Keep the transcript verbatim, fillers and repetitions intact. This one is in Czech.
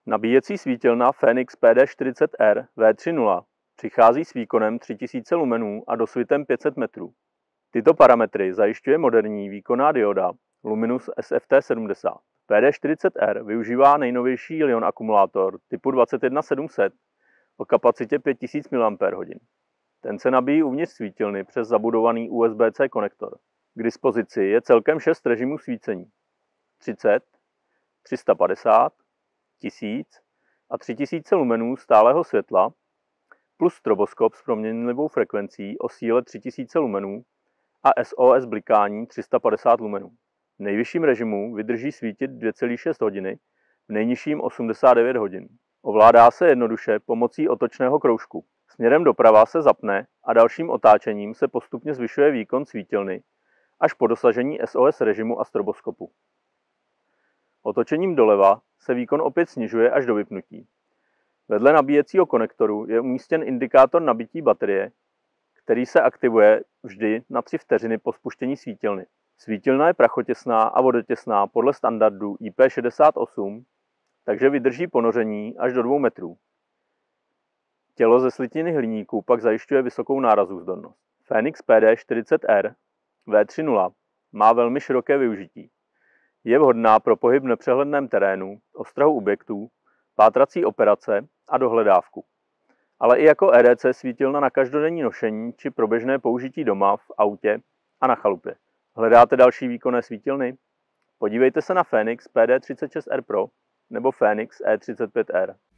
Nabíjecí svítilna Fenix P D čtyřicet R V tři tečka nula přichází s výkonem tři tisíce lumenů a dosvitem pět set metrů. Tyto parametry zajišťuje moderní výkonná dioda Luminous S F T sedmdesát. P D čtyřicet R využívá nejnovější Li-ion akumulátor typu dvacet jedna sedm set o kapacitě pět tisíc miliampérhodin. Ten se nabíjí uvnitř svítilny přes zabudovaný U S B C konektor. K dispozici je celkem šest režimů svícení. třicet, tři sta padesát, tisíc a tři tisíce lumenů stálého světla plus stroboskop s proměnlivou frekvencí o síle tři tisíce lumenů a S O S blikání tři sta padesát lumenů. V nejvyšším režimu vydrží svítit dvě celé šest hodiny, v nejnižším osmdesát devět hodin. Ovládá se jednoduše pomocí otočného kroužku. Směrem doprava se zapne a dalším otáčením se postupně zvyšuje výkon svítilny až po dosažení S O S režimu a stroboskopu. Otočením doleva se výkon opět snižuje až do vypnutí. Vedle nabíjecího konektoru je umístěn indikátor nabití baterie, který se aktivuje vždy na tři vteřiny po spuštění svítilny. Svítilna je prachotěsná a vodotěsná podle standardu I P šedesát osm, takže vydrží ponoření až do dvou metrů. Tělo ze slitiny hliníku pak zajišťuje vysokou nárazůzdornost. Fenix P D čtyřicet R V tři tečka nula má velmi široké využití. Je vhodná pro pohyb v nepřehledném terénu, ostrahu objektů, pátrací operace a dohledávku. Ale i jako E D C svítilna na každodenní nošení či pro běžné použití doma, v autě a na chalupě. Hledáte další výkonné svítilny? Podívejte se na Fenix P D třicet šest R Pro nebo Fenix E třicet pět R.